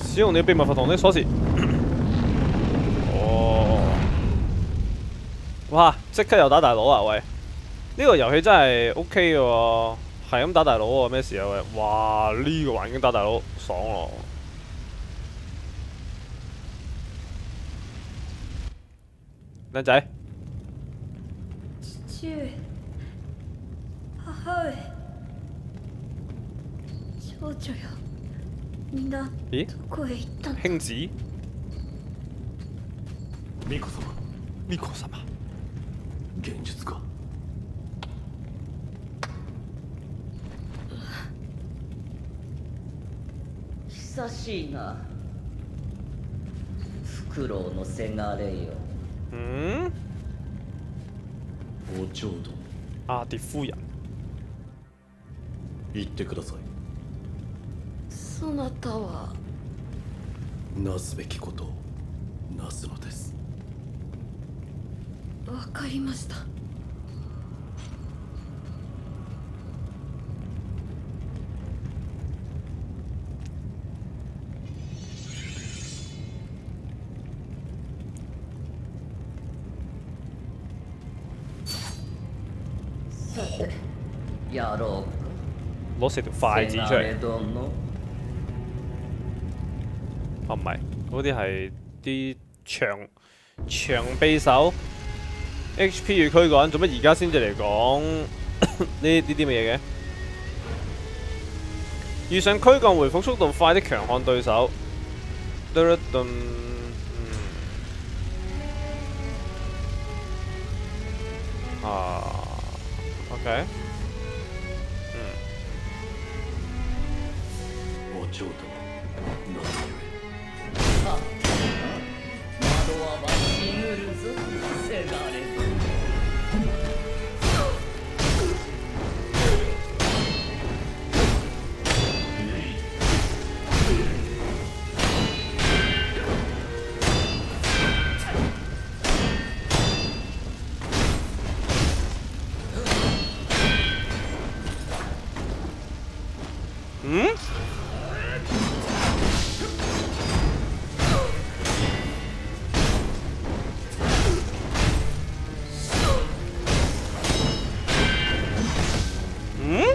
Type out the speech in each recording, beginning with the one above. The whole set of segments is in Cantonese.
使用你秘密佛堂的鎖匙。哦，哇！即刻又打大佬啊！喂，呢個遊戲真係 OK 嘅喎，係咁打大佬喎，咩事啊？喂，哇！呢個環境打大佬爽咯！靚仔， 父上、母上、少女よ、みんな咦？ どこへ行ったの？ 兄子， 巫女様、 美子様， 現実か。 久しいな。フクロウのせがれよ。 嗯， お嬢殿、 阿蝶夫人， 言ってください。 そなたはなすべきことをなすのです。 わかりました。 さて、やろうか。 攞四條筷子出せがれ嚟。 殿。 啊，唔係，嗰啲係啲長臂手 HP 與驅趕，做乜而家先至嚟講呢啲乜嘢嘅？遇上驅趕回復速度快的強悍對手，頓頓，OK， お嬢殿、なぜゆあ、窓は死ぬるぞ、せがれ殿。 嗯？嗯？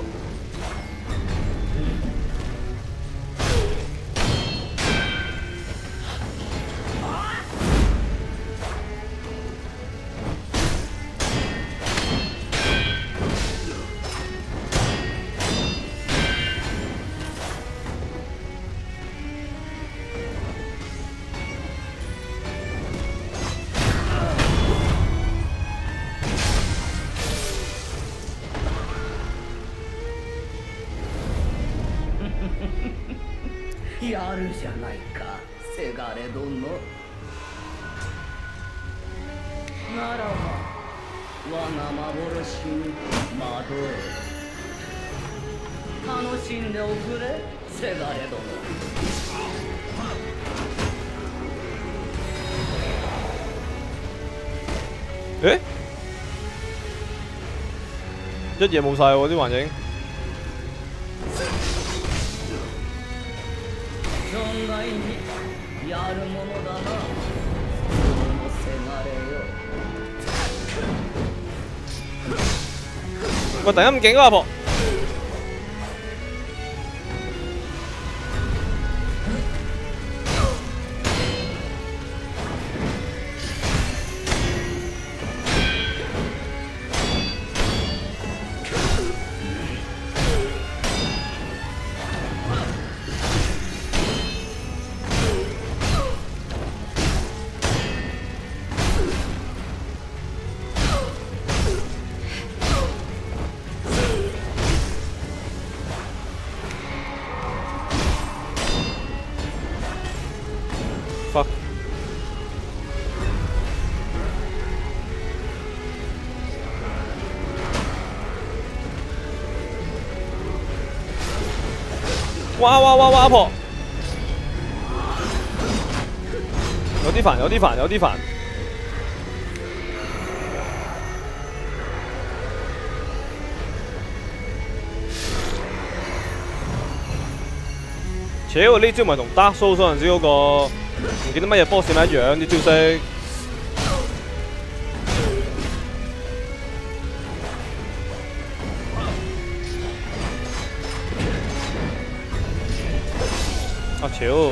やるじゃないか、せがれ殿。ならば我が幻に惑え。楽しんでおくれ、せがれ殿。 誒？一嘢冇晒喎啲環境。 存外にやるものだな、このせがれよ。 喂，突然間咁勁啊，阿婆！fuck！哇哇哇哇！阿婆，有啲煩，有啲煩，有啲煩。 屌呢招咪同 Dark Souls 嗰陣時嗰個唔記得乜嘢 boss 咪一樣啲招式。啊屌！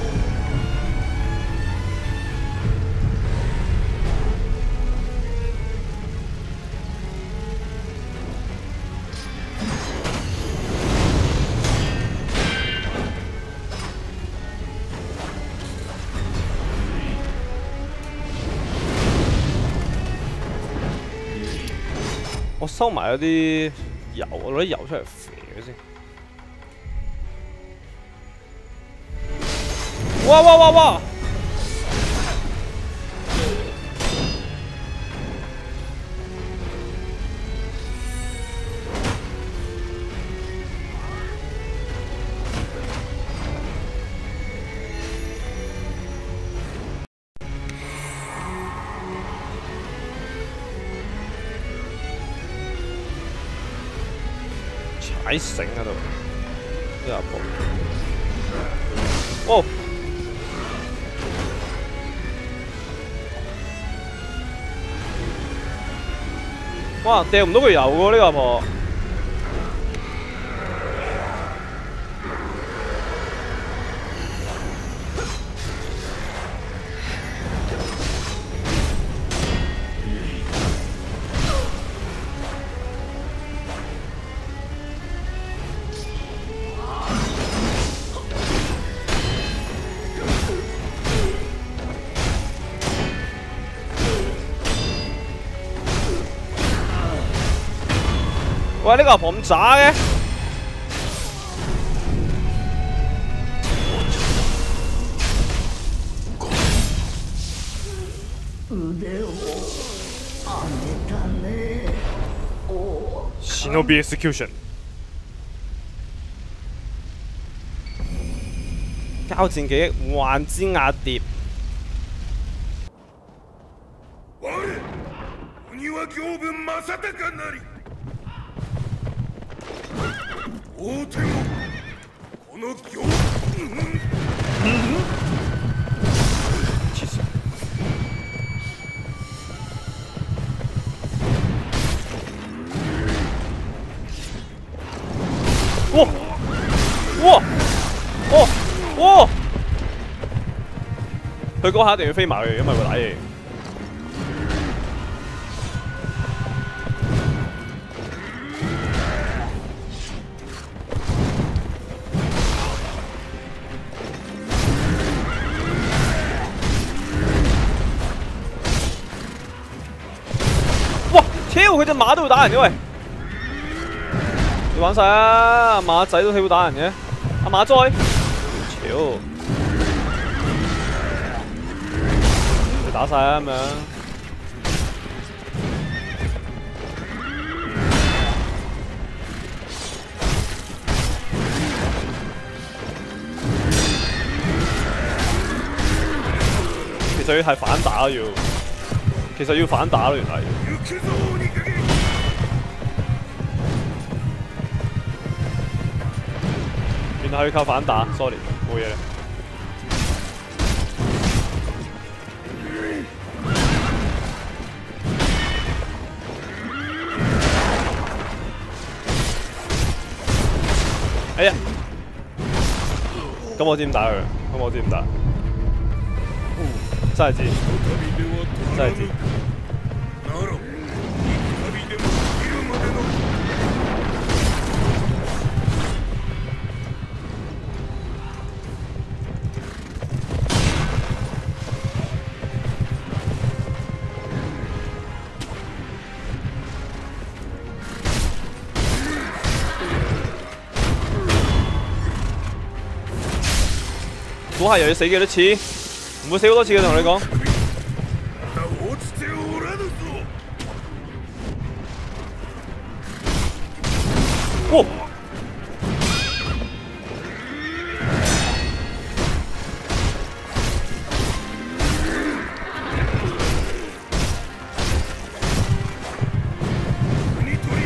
我收埋嗰啲油，我攞啲油出嚟肥佢先。哇哇哇哇！踩繩喺度，呢阿婆。哦！哇！掉唔到佢油喎，呢個阿婆。喂，呢個阿婆咁渣嘅？ 腕を上げたね。お。 Shinobi Execution。交戰記憶，幻之亞蝶。 我鬼は行分正隆なり。王天をこの行哇哇哦哇！佢嗰下一定要飛埋去，因為會打嘢。屌，佢隻馬都會打人嘅喂！你玩晒啊！阿馬仔都會打人嘅，阿馬災，屌！你打晒啊咁樣。其實要係反打要，其實要反打咯，原來。原來要靠反打 ，sorry， 冇嘢啦。哎呀，咁我知點打佢，咁我知點打。真係知，真係知。估下又要死幾多次？唔會死好多次嘅，同你講。哇！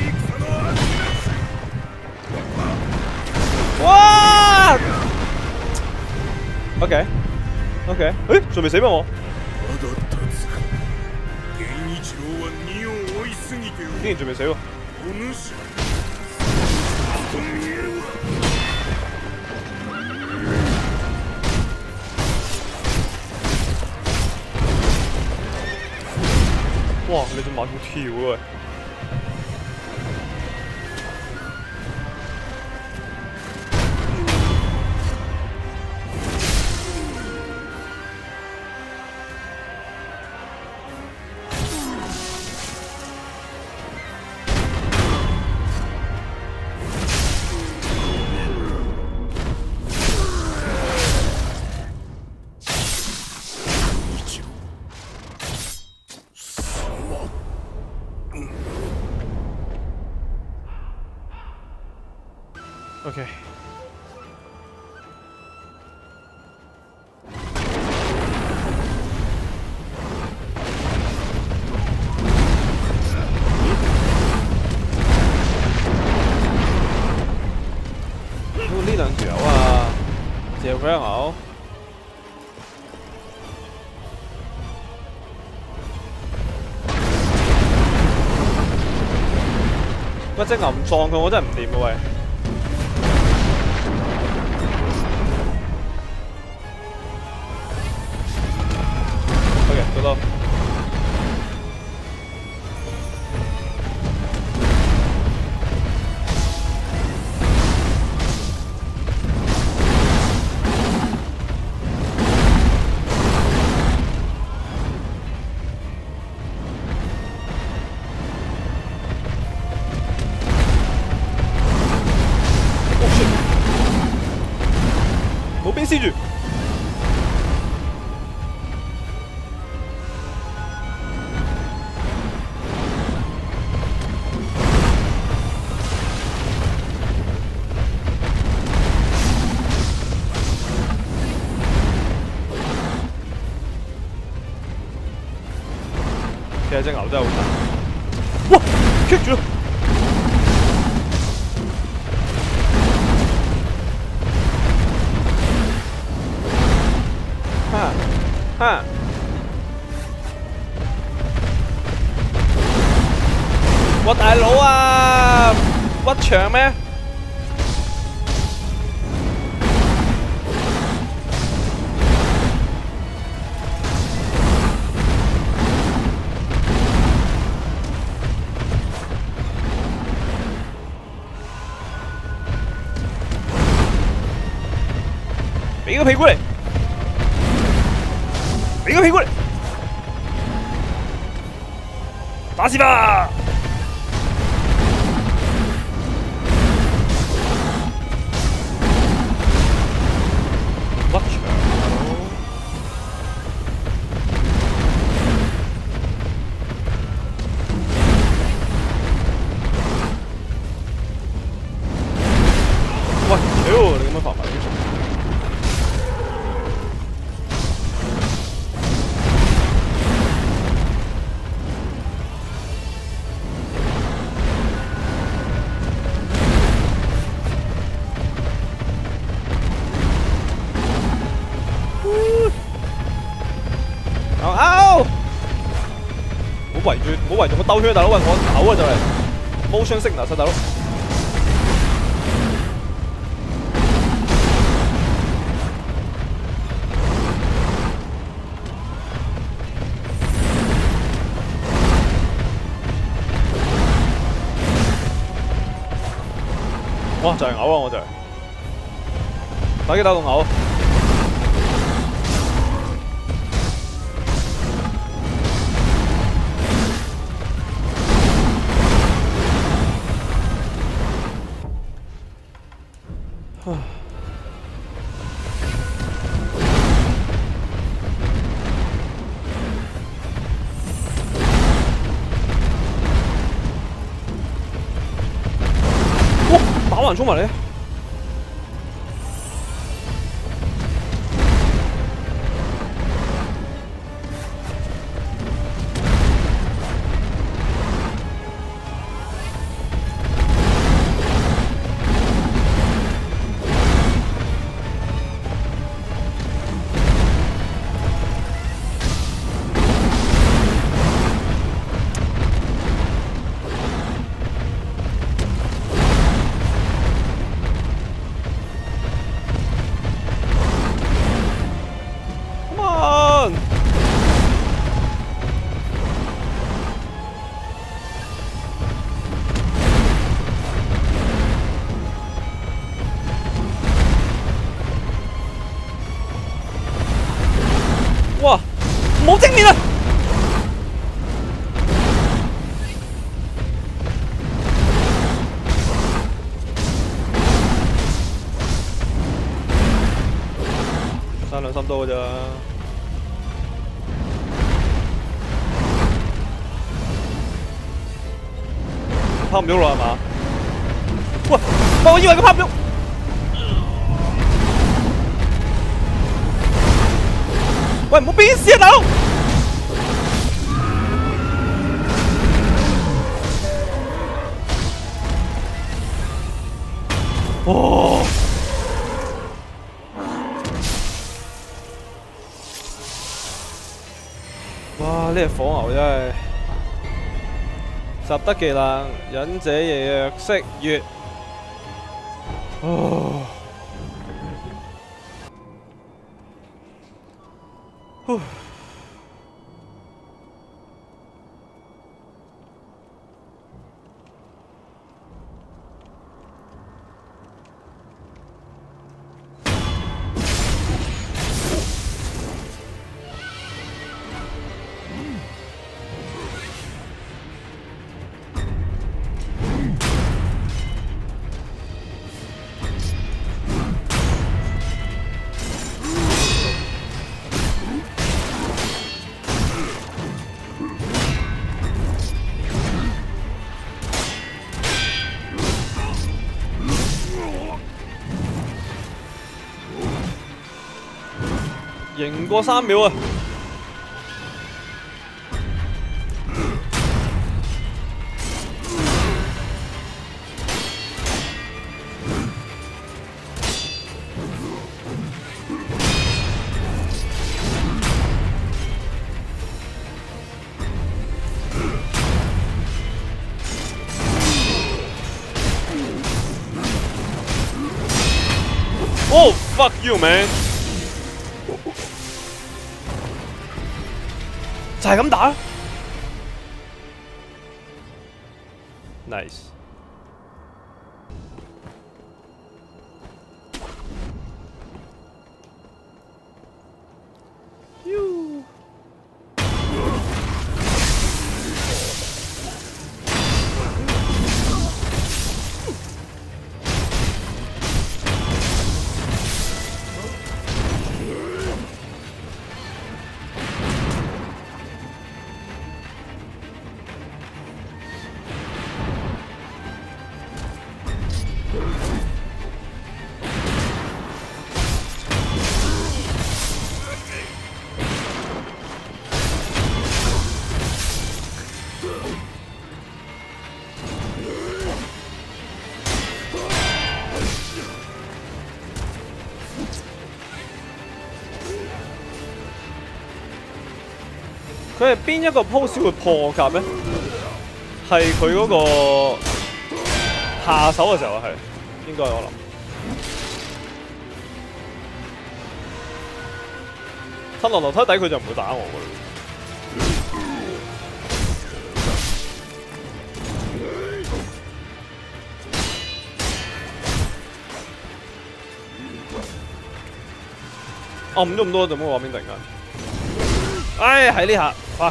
哇！ OK OK， 誒仲未死咩我？ まだ立つか。源一郎は荷を追いすぎてお竟然仲未死喎！ お主と見えるわ。 哇！你隻馬好跳啊！OK。呢兩條友啊，嚼佢一口。喂，隻牛唔撞佢，我真係唔掂啊喂！ 做到。冇兵黐住。 其實隻牛真係好大，哇！棘住啦！我大佬啊，屈牆咩？俾個屁股嚟！俾個屁股嚟！打死吧！屈牆大佬！喂，屌你咁樣發埋啲蟲！ 唔好圍住我兜圈，大佬！喂，我嘔啊就嚟 ，motion sickness 啊，大佬！哇，就係嘔啊！我就係打機打到嘔。 哇！打橫衝埋嚟！ 兩三刀㗎咋。拋唔喐啦係嘛？喂，我以為佢拋唔喐。喂，唔好變事啊，大佬！哦！哇！呢隻火牛真係習得技能，忍者夜若色月。哦！呼！贏過3秒啊！Oh fuck you man！ 就係咁打 ，nice。佢係邊一個 pose 會破甲咧？係佢嗰個下手嘅時候係，應該我諗。吞落樓梯底佢就唔會打我㗎啦。哦，唔咗咁多，做乜畫面突然間？唉，喺呢下，哇！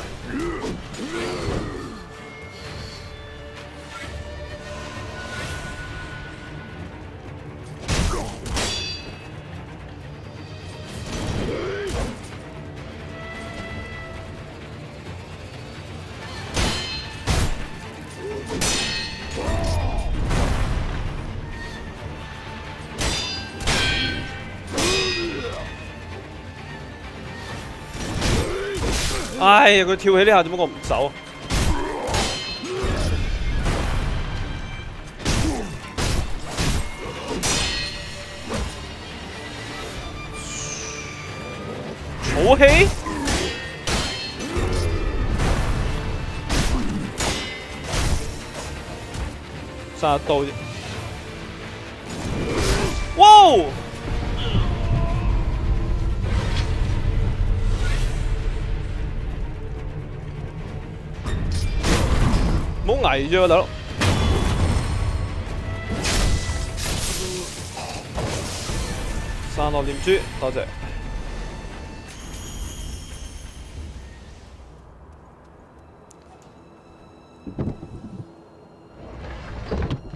唉，佢跳起呢下做乜我唔走？草氣？殺到！哇！冇危啫喎，大佬！散落念珠，多謝。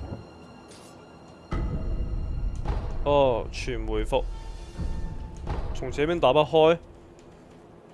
哦，全回復， 從這邊打不開。